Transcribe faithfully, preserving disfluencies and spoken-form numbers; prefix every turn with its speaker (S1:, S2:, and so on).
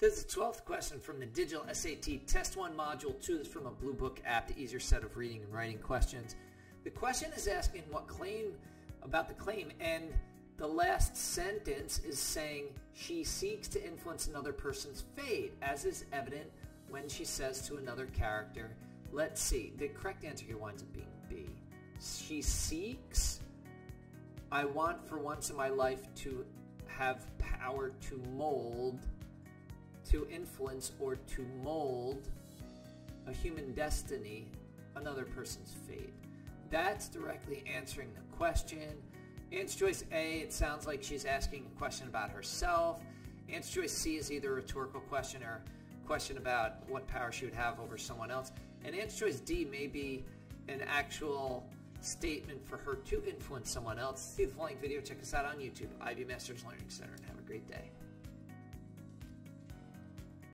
S1: This is the twelfth question from the Digital S A T Test one Module two. This is from a Blue Book app to ease your set of reading and writing questions. The question is asking what claim about the claim, and the last sentence is saying she seeks to influence another person's fate, as is evident when she says to another character, let's see, the correct answer here winds up being B. She seeks, I want for once in my life to have power to mold, to influence, or to mold a human destiny, another person's fate. That's directly answering the question. Answer choice A, it sounds like she's asking a question about herself. Answer choice C is either a rhetorical question or a question about what power she would have over someone else. And answer choice D may be an actual statement for her to influence someone else. See the following video. Check us out on YouTube, I B Masters Learning Center, and have a great day.